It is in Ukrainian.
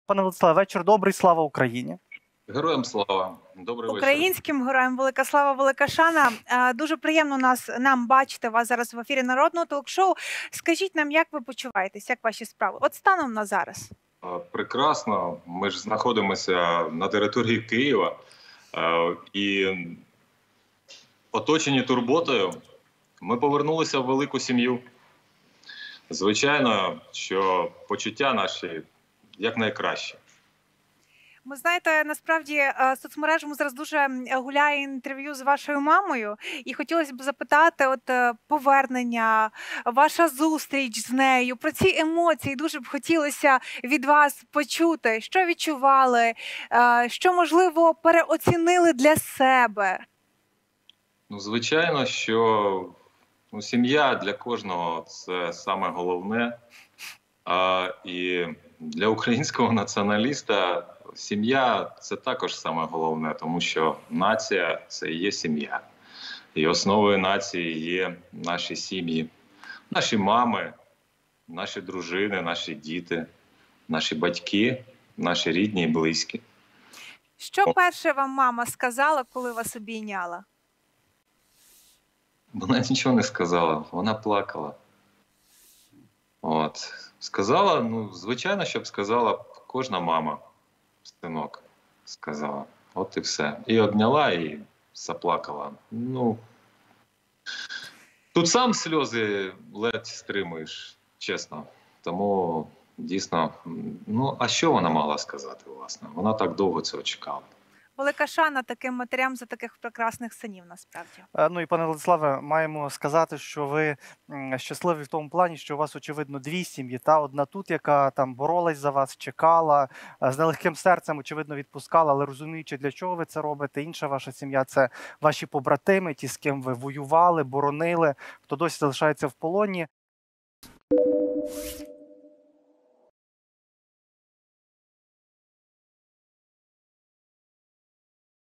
Пане Владиславе, вечір добрий, слава Україні. Героям слава, добрий вечір. Українським героям велика слава, велика шана. Дуже приємно нам бачити вас зараз в ефірі Народного ток-шоу. Скажіть нам, як ви почуваєтесь, як ваші справи? От станом на зараз. Прекрасно. Ми ж знаходимося на території Києва і оточені турботою. Ми повернулися в велику сім'ю. Звичайно, що почуття наші якнайкраще. Ви знаєте, насправді соцмережами зараз дуже гуляє інтерв'ю з вашою мамою, і хотілося б запитати, от повернення, ваша зустріч з нею, про ці емоції дуже б хотілося від вас почути. Що відчували, що, можливо, переоцінили для себе? Ну, звичайно, що сім'я для кожного – це саме головне. І для українського націоналіста сім'я – це також саме головне, тому що нація – це і є сім'я. І основою нації є наші сім'ї, наші мами, наші дружини, наші діти, наші батьки, наші рідні і близькі. Що перше вам мама сказала, коли вас обійняла? Вона нічого не сказала, вона плакала. Сказала, звичайно, щоб сказала кожна мама, синок, сказала. От і все. І обняла, і заплакала. Тут сам сльози ледь стримуєш, чесно. Тому, дійсно, а що вона могла сказати, власне? Вона так довго цього чекала. Велика шана таким матерям за таких прекрасних синів, насправді. Ну і, пане Владиславе, маємо сказати, що ви щасливі в тому плані, що у вас, очевидно, дві сім'ї. Одна тут, яка там боролась за вас, чекала, з нелегким серцем, очевидно, відпускала, але розуміючи, для чого ви це робите. Інша ваша сім'я – це ваші побратими, ті, з ким ви воювали, боронили, хто досі залишається в полоні.